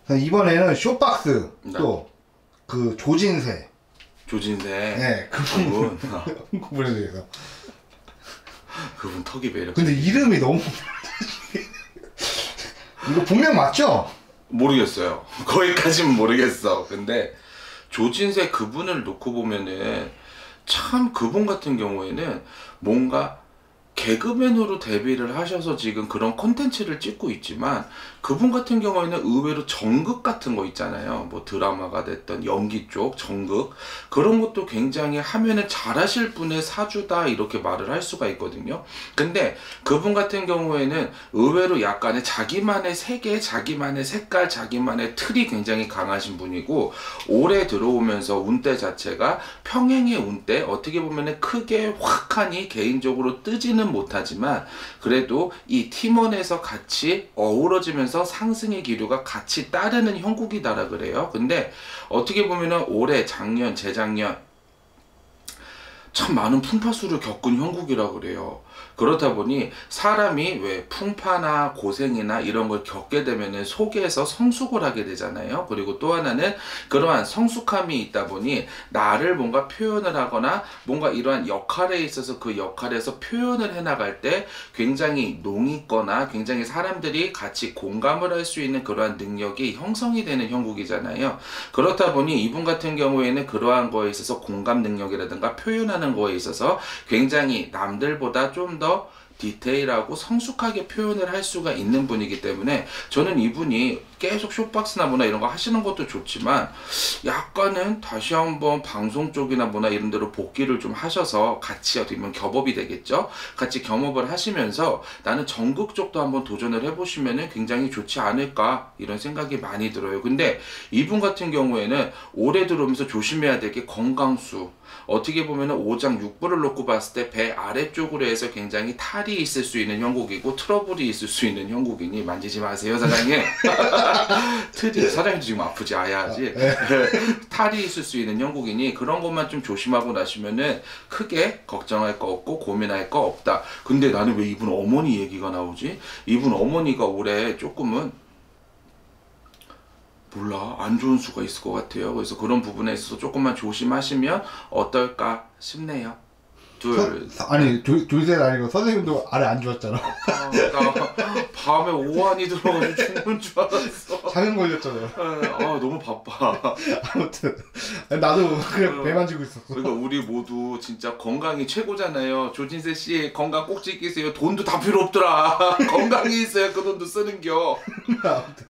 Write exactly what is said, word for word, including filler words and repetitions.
이번에는 쇼박스 네. 또 그 조진세. 조진세. 네, 그분. 그분에 대해서. 그분 턱이 매력. 근데 이름이 너무 이거 분명 맞죠? 모르겠어요. 거기까지는 모르겠어. 근데 조진세 그분을 놓고 보면은 참 그분 같은 경우에는 뭔가 개그맨으로 데뷔를 하셔서 지금 그런 콘텐츠를 찍고 있지만 그분 같은 경우에는 의외로 정극 같은 거 있잖아요. 뭐 드라마가 됐던 연기 쪽 정극 그런 것도 굉장히 하면은 잘하실 분의 사주다 이렇게 말을 할 수가 있거든요. 근데 그분 같은 경우에는 의외로 약간의 자기만의 세계, 자기만의 색깔, 자기만의 틀이 굉장히 강하신 분이고 올해 들어오면서 운대 자체가 평행의 운대 어떻게 보면은 크게 확하니 개인적으로 뜨지는 못하지만 그래도 이 팀원에서 같이 어우러지면서 상승의 기류가 같이 따르는 형국이다라 그래요. 근데 어떻게 보면은 올해, 작년, 재작년 참 많은 풍파수를 겪은 형국이라 그래요. 그렇다 보니 사람이 왜 풍파나 고생이나 이런 걸 겪게 되면은 속에서 성숙을 하게 되잖아요. 그리고 또 하나는 그러한 성숙함이 있다 보니 나를 뭔가 표현을 하거나 뭔가 이러한 역할에 있어서 그 역할에서 표현을 해나갈 때 굉장히 농있거나 굉장히 사람들이 같이 공감을 할 수 있는 그러한 능력이 형성이 되는 형국이잖아요. 그렇다 보니 이분 같은 경우에는 그러한 거에 있어서 공감 능력이라든가 표현하는 거에 있어서 굉장히 남들보다 좀 더 디테일하고 성숙하게 표현을 할 수가 있는 분이기 때문에 저는 이분이 계속 쇼박스나 뭐나 이런 거 하시는 것도 좋지만 약간은 다시 한번 방송 쪽이나 뭐나 이런 데로 복귀를 좀 하셔서 같이 어떻게 보면 겹업이 되겠죠. 같이 겸업을 하시면서 나는 전극 쪽도 한번 도전을 해보시면 굉장히 좋지 않을까 이런 생각이 많이 들어요. 근데 이분 같은 경우에는 올해 들어오면서 조심해야 될 게 건강수. 어떻게 보면 오장 육부를 놓고 봤을 때 배 아래쪽으로 해서 굉장히 탈이 있을 수 있는 형국이고 트러블이 있을 수 있는 형국이니 만지지 마세요 사장님. 틀이 사장님도 지금 아프지 아야하지. 탈이 있을 수 있는 형국이니 그런 것만 좀 조심하고 나시면은 크게 걱정할 거 없고 고민할 거 없다. 근데 나는 왜 이분 어머니 얘기가 나오지? 이분 어머니가 올해 조금은 몰라 안 좋은 수가 있을 것 같아요. 그래서 그런 부분에 있어서 조금만 조심하시면 어떨까 싶네요. 둘 서, 아니 조, 조진세 아니고 선생님도 아래 안 좋았잖아. 아, 나 밤에 오한이 들어가지고 죽는 줄 알았어. 장염 걸렸잖아요. 아 너무 바빠. 아무튼 나도 그냥 배 만지고 있었어. 그러니까 우리 모두 진짜 건강이 최고잖아요. 조진세 씨 건강 꼭 지키세요. 돈도 다 필요 없더라. 건강이 있어야 그 돈도 쓰는겨. 아무튼.